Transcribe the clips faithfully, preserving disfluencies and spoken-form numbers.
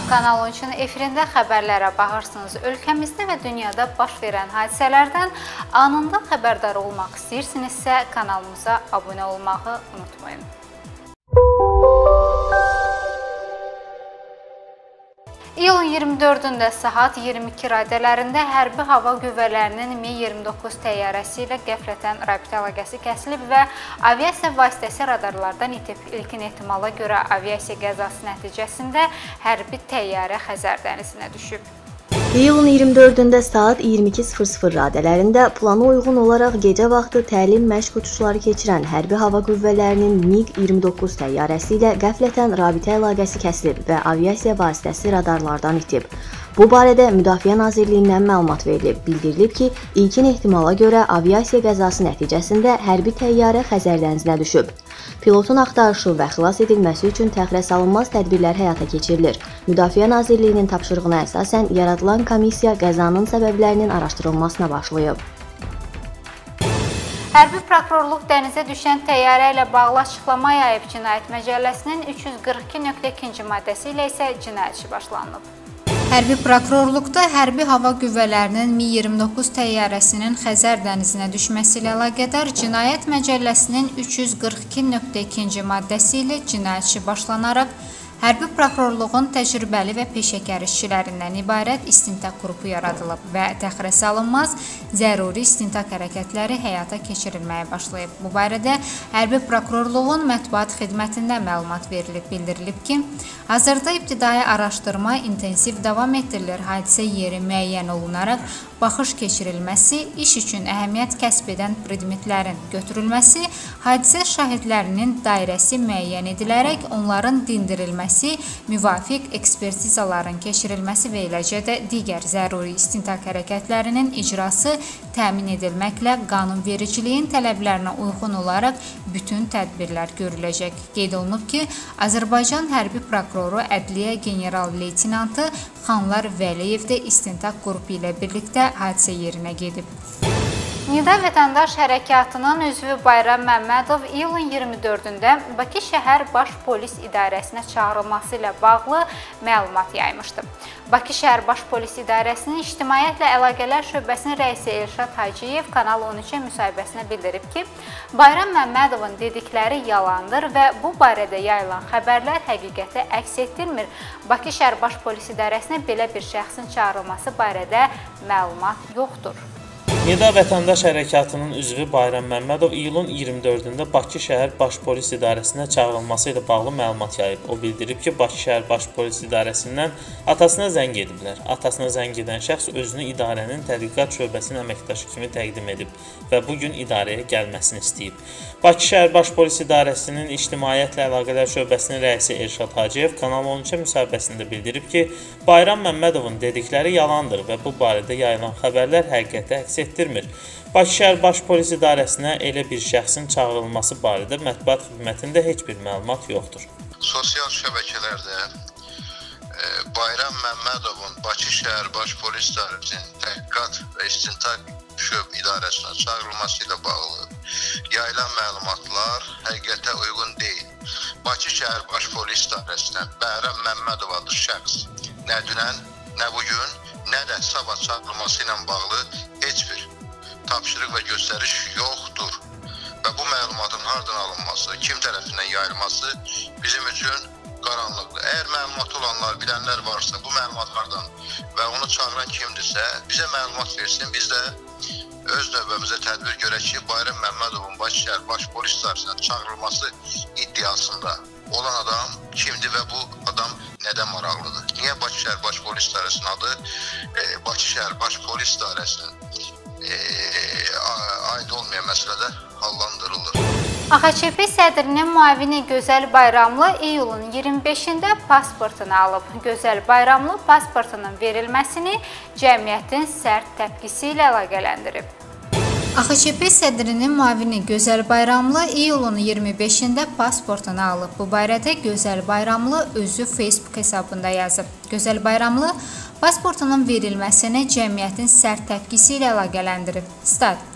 Kanal on üçün efirində xəbərlərə baxırsınız. Ölkəmizdə və dünyada baş verən hadisələrdən anında xəbərdar olmaq istəyirsinizsə, kanalımıza abunə olmağı unutmayın. İyulun iyirmi dördündə saat iyirmi iki radələrində Hərbi Hava Qüvvələrinin Mi iyirmi doqquz təyyarəsi ilə qəflətən rabitə əlaqəsi kəsilib və aviasiya vasitəsi radarlardan itib. İlkin ehtimala görə aviasiya qəzası nəticəsində hərbi təyyarə Xəzər dənizinə düşüb. İyulun iyirmi dördündə saat iyirmi iki sıfır sıfır radələrində plana uyğun olaraq gecə vaxtı təlim məşq uçuşları keçirən Hərbi Hava Qüvvələrinin Mi iyirmi doqquz təyyarəsi ilə qəflətən rabitə əlaqəsi kəsilib və aviasiya vasitəsi radarlardan itib. Bu barədə Müdafiə Nazirliyindən məlumat verilib. Bildirilib ki, ilkin ehtimala görə aviasiya qəzası nəticəsində hərbi təyyarə Xəzər dənizinə düşüb. Pilotun axtarışı və xilas edilməsi üçün təxirəsalınmaz tədbirlər həyata keçirilir. Müdafiə Nazirliyinin tapşırığına əsasən yaradılan komissiya qəzanın səbəblərinin araşdırılmasına başlayıb. Hərbi prokurorluq dənizə düşən təyyarə ilə bağlı açıqlama yayıb. Cinayət Məcəlləsinin üç yüz qırx iki nöqtə ikinci maddəsi ilə isə cinayət işi başlanıb. Hərbi prokurorluqda Hərbi Hava Qüvvələrinin Mi iyirmi doqquz təyyarəsinin Xəzər dənizinə düşməsi ilə əlaqədar Cinayət Məcəlləsinin üç yüz qırx iki nöqtə ikinci maddəsi ilə cinayət işi başlanaraq Hərbi prokurorluğun təcrübəli və peşəkar işçilərindən ibarət istintaq qrupu yaradılıb və təxirəsalınmaz zəruri istintaq hərəkətləri həyata keçirilməyə başlayıb. Bu barədə Hərbi prokurorluğun mətbuat xidmətində məlumat verilib. Bildirilib ki, hazırda ibtidai araşdırma intensiv davam etdirilir. Hadisə yeri müəyyən olunaraq baxış keçirilməsi, iş üçün əhəmiyyət kəsb edən predmetlərin götürülməsi, hadisə şahidlərinin dairəsi müəyyən edilərək onların dindirilməsi, müvafiq ekspertizaların keçirilməsi və eləcə də digər zəruri istintaq hərəkətlərinin icrası təmin edilməklə qanunvericiliyin tələblərinə uyğun olaraq bütün tədbirlər görüləcək. Qeyd olunub ki, Azərbaycan Hərbi Prokuroru Ədliyyə General-Leytinantı Xanlar Vəliyev də istintaq qrupu ilə birlikdə hadisə yerinə gedib. Nida Vətəndaş Hərəkatının üzvü Bayram Məmmədov iyulun iyirmi dördündə Bakı Şəhər Baş Polis İdarəsinə çağırılması ilə bağlı məlumat yaymışdı. Bakı Şəhər Baş Polis İdarəsinin İctimaiyyətlə Əlaqələr Şöbəsinin rəisi Elşad Hacıyev Kanal on üçə müsahibəsində bildirib ki, Bayram Məmmədovun dedikləri yalandır və bu barədə yayılan xəbərlər həqiqəti əks etdirmir. Bakı Şəhər Baş Polis İdarəsinə belə bir şəxsin çağırılması barədə məlumat yoxdur. Nida Vətəndaş Hərəkatının üzvü Bayram Məmmədov iyulun iyirmi dördündə Bakı Şəhər Baş Polis İdarəsinə çağırılması ilə bağlı məlumat yayıb. O bildirib ki, Bakı Şəhər Baş Polis İdarəsindən atasına zəng ediblər. Atasına zəng edən şəxs özünü idarənin tədqiqat şöbəsinin əməkdaşı kimi təqdim edib və bugün idarəyə gəlməsini istəyib. Bakı Şəhər Baş Polis İdarəsinin İctimaiyyətlə Əlaqələr Şöbəsinin rəisi Elşad Hacıyev Kanal on üçə müsahibəsində bildirib ki, Bayram Məmmədovun dedikləri yalandır və bu barədə yayılan xəbərlər həqiqəti əks etdirmir. Bakı Şəhər Baş Polis İdarəsinə elə bir şəxsin çağırılması barədə mətbuat xidmətində heç bir məlumat yoxdur. Sosial şəbəkələrdə e, Bayram Məmmədovun Bakı Şəhər Baş Polis İdarəsinin Təhqiqat və İstintaq Şöb İdarəsinə çağırılması ilə bağlı yayılan məlumatlar həqiqətə uyğun deyil. Bakı Şəhər Baş Polis İdarəsinə Bayram Məmmədov adlı şəxs nə dünən, nə bugün, nə də sabah çağırılması ilə bağlı heç bir tapşırıq və göstəriş yoxdur. Və bu məlumatın hardan alınması, kim tərəfindən yayılması bizim üçün qaranlıqdır. Əgər məlumat olanlar, bilənlər varsa, bu məlumatlardan və onu çağıran kimdirsə, bizə məlumat versin, biz də öz növbəmizə tədbir görək ki, Bayram Məmmədovun Bakı Şəhər Baş Polis İdarəsinə çağırılması iddiasında olan adam kimdir və bu adam nədən maraqlıdır? Niyə Bakı Şəhər Baş Polis İdarəsinin adı e, Bakı Şəhər Baş Polis İdarəsinin e, aid olmayan məsələdə hallandırılır? A X C P sədrinin müavini Gözəl Bayramlı iyulun iyirmi beşində pasportunu alıb. Gözəl Bayramlı pasportunun verilməsini cəmiyyətin sərt təpkisi ilə əlaqələndirib. A X C P sədrinin müavini Gözəl Bayramlı iyulun iyirmi beşində pasportunu alıb. Bu barədə Gözəl Bayramlı özü Facebook hesabında yazıb. Gözəl Bayramlı pasportunun verilməsini cəmiyyətin sərt təpkisi ilə əlaqələndirib. Stat: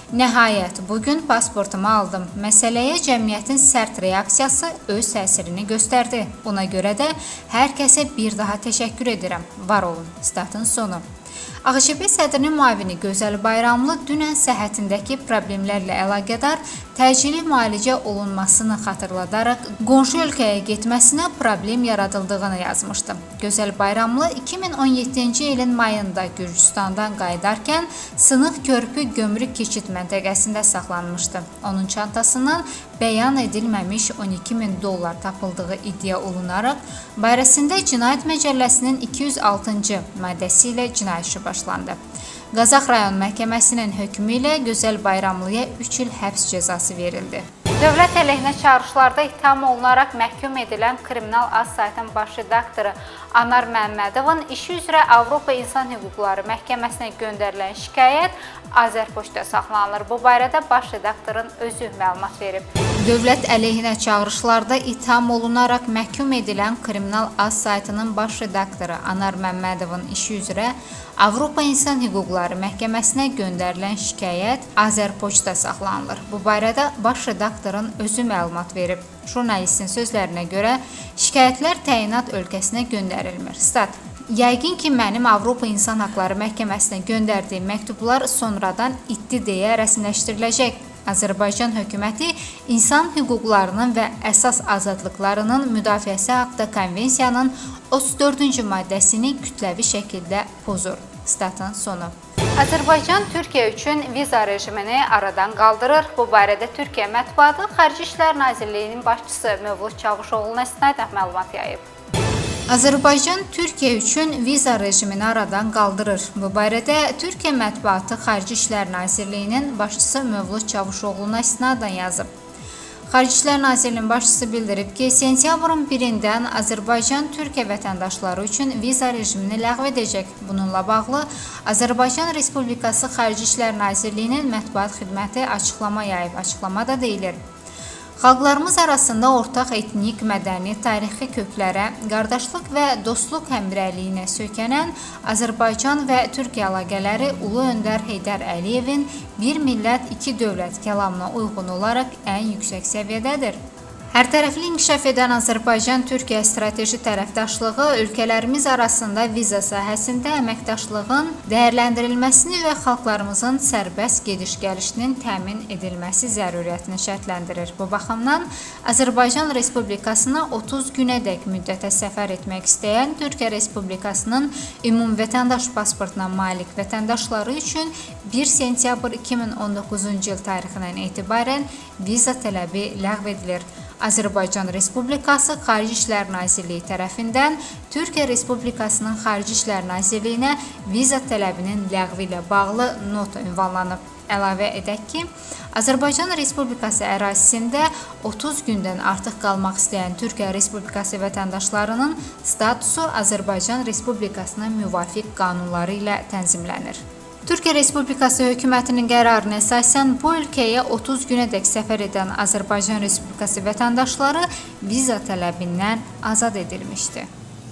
Nəhayət, bugün pasportumu aldım. Məsələyə cəmiyyətin sərt reaksiyası öz təsirini göstərdi. Ona görə də hər kəsə bir daha təşəkkür edirəm. Var olun. Statın sonu. A X P sədrinin müavini Gözəl Bayramlı dünən səhhətindəki problemlərlə əlaqədar təcili müalicə olunmasını xatırladaraq qonşu ölkəyə getməsinə problem yaradıldığını yazmışdı. Gözəl Bayramlı iki min on yeddinci ilin mayında Gürcüstandan qayıdarkən Sınıq Körpü gömrük keçid məntəqəsində saxlanmışdı. Onun çantasından bəyan edilməmiş on iki min dollar tapıldığı iddia olunaraq, barəsində Cinayət Məcəlləsinin iki yüz altıncı maddəsi ilə cinayət işi başlandı. Qazax rayon məhkəməsinin hökmü ilə Gözəl Bayramlıya üç il həbs cəzası verildi. Dövlət əleyhinə çağırışlarda ittiham olunaraq məhkum edilən Kriminal Az saytın baş redaktoru Anar Məmmədovun işi üzrə Avropa İnsan Hüquqları Məhkəməsinə göndərilən şikayət Azərpoçtda saxlanılır. Bu barədə baş redaktorun özü məlumat verib. Dövlət əleyhinə çağırışlarda ittiham olunaraq məhkum edilən Kriminal Az saytının baş redaktoru Anar Məmmədovun işi üzrə Avropa İnsan Hüquqları Məhkəməsinə göndərilən şikayət Azərpoçtda saxlanılır. Bu barədə baş redaktorun özü məlumat verib. Jurnalistin sözlərinə görə şikayətlər təyinat ölkəsinə göndərilmir. Stat: Yəqin ki, mənim Avropa İnsan Haqları Məhkəməsinə göndərdiyim məktublar sonradan itdi deyə rəsmiləşdiriləcək. Azərbaycan hökuməti insan hüquqlarının və əsas azadlıqlarının müdafiəsi haqda konvensiyanın otuz dördüncü maddəsini kütləvi şəkildə pozur. Statın sonu. Azərbaycan Türkiyə üçün viza rejimini aradan qaldırır. Bu barədə Türkiyə mətbuatı Xarici İşlər Nazirliyinin başçısı Mövlud Çavuşoğlu'na istinadən məlumat yayıb. Azərbaycan Türkiyə üçün viza rejimini aradan qaldırır. Bu barədə Türkiyə mətbuatı Xarici İşlər Nazirliyinin başçısı Mövlud Çavuşoğlu'na istinadən yazıb. Xarici İşlər Nazirliyinin başçısı bildirib ki, sentyabrın birindən Azərbaycan Türkiyə vətəndaşları üçün viza rejimini ləğv edəcək. Bununla bağlı Azərbaycan Respublikası Xarici İşlər Nazirliyinin mətbuat xidməti açıqlama yayıb. Açıqlamada deyilir: Xalqlarımız arasında ortaq etnik, mədəni, tarixi köklərə, qardaşlıq və dostluq həmrəyliyinə söykənən Azərbaycan və Türkiyə əlaqələri Ulu Öndər Heydər Əliyevin bir millət, iki dövlət kəlamına uyğun olaraq ən yüksək səviyyədədir. Hərtərəfli inkişaf edən Azərbaycan-Türkiyə strateji tərəfdaşlığı ölkələrimiz arasında viza sahəsində əməkdaşlığın dəyərləndirilməsini və xalqlarımızın sərbəst gediş-gəlişinin təmin edilməsi zəruriyyətini şərtləndirir. Bu baxımdan Azərbaycan Respublikasına otuz günədək müddətə səfər etmək istəyən Türkiyə Respublikasının ümumvətəndaş pasportuna malik vətəndaşları üçün bir sentyabr iki min on doqquzuncu il tarixindən etibarən viza tələbi ləğv edilir. Azərbaycan Respublikası Xarici İşlər Nazirliyi tərəfindən Türkiyə Respublikasının Xarici İşlər Nazirliyinə viza tələbinin ləğvi ilə bağlı nota ünvanlanıb. Əlavə edək ki, Azərbaycan Respublikası ərazisində otuz gündən artıq qalmaq istəyən Türkiyə Respublikası vətəndaşlarının statusu Azərbaycan Respublikasına müvafiq qanunları ilə tənzimlənir. Türkiyə Respublikası hökumətinin qərarına əsasən bu ölkəyə otuz günədək səfər edən Azərbaycan Respublikası vətəndaşları viza tələbindən azad edilmişdi.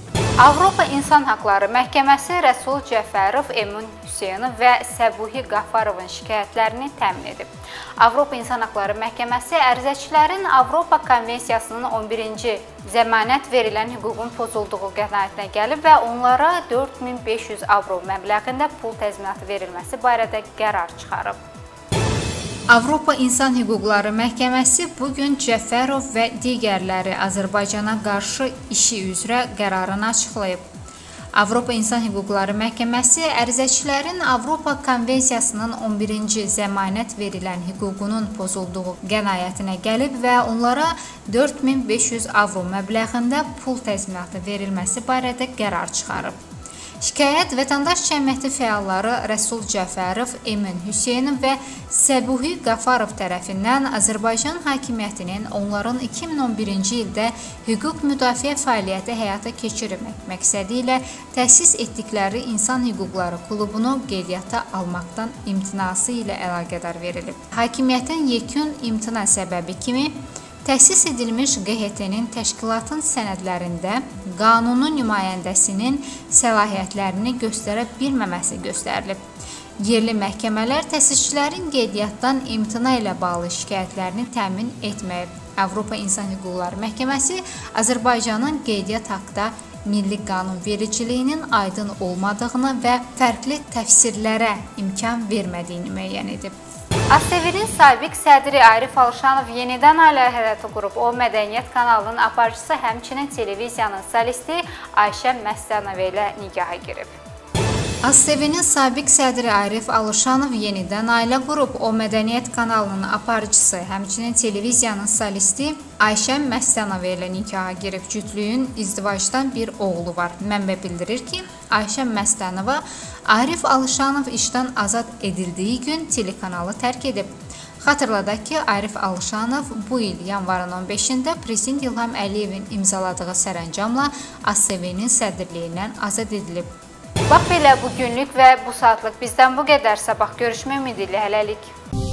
Avropa İnsan Haqları Məhkəməsi Rəsul Cəfərov, Emin Hüseynov və Səbuhi Qafarovun şikayətlərini təmin edib. Avropa İnsan Haqları Məhkəməsi ərizəçilərin Avropa Konvensiyasının on birinci zəmanət verilən hüququn pozulduğu qənaətinə gəlib və onlara dörd min beş yüz avro məbləğində pul təzminatı verilməsi barədə qərar çıxarıb. Avropa İnsan Hüquqları Məhkəməsi bugün Cəfərov və digərləri Azərbaycana qarşı işi üzrə qərarını açıqlayıb. Avropa İnsan Hüquqları Məhkəməsi ərizəçilərin Avropa Konvensiyasının on birinci zəmanət verilən hüququnun pozulduğu qənaətinə gəlib və onlara dörd min beş yüz avro məbləğində pul təzminatı verilməsi barədə qərar çıxarıb. Şikayət vətəndaş cəmiyyəti fəalları Rəsul Cəfərov, Emin Hüseynov və Səbuhi Qafarov tərəfindən Azərbaycan hakimiyyətinin onların iki min on birinci ildə hüquq müdafiə fəaliyyəti həyata keçirmək məqsədi ilə təsis etdikləri İnsan Hüquqları Klubunu qeydiyyata almaqdan imtinası ilə əlaqədar verilib. Hakimiyyətin yekun imtina səbəbi kimi təsis edilmiş Q H T-nin təşkilatın sənədlərində qanunun nümayəndəsinin səlahiyyətlərini göstərə bilməməsi göstərilib. Yerli məhkəmələr təsisçilərin qeydiyyatdan imtina ilə bağlı şikayətlərini təmin etməyib. Avropa İnsan Hüquqları Məhkəməsi Azərbaycanın qeydiyyat haqqında milli qanunvericiliyinin aydın olmadığını və fərqli təfsirlərə imkan vermədiyini müəyyən edib. ASTV-nin sabiq sədri Arif Alışanov yenidən ailə həyatı qurub. O, Mədəniyyət kanalının aparıcısı, həmçinin televiziyanın solisti Ayşə Məstanova ilə nikaha girib. ASTV-nin sabiq sədri Arif Alışanov yenidən ailə qurub. O, Mədəniyyət kanalının aparıcısı, həmçinin televiziyanın solisti Ayşə Məstanova ilə nikaha girib. Cütlüyün izdivacdan bir oğlu var. Mənbə bildirir ki, Ayşə Məstanova Arif Alışanov işdən azad edildiyi gün telekanalı tərk edib. Xatırladaq ki, Arif Alışanov bu il yanvarın on beşində Prezident İlham Əliyevin imzaladığı sərəncamla ASTV-nin sədrliyindən azad edilib. Bax belə bugünlük və bu saatlıq bizdən bu qədər. Sabah görüşmək ümidi ilə hələlik.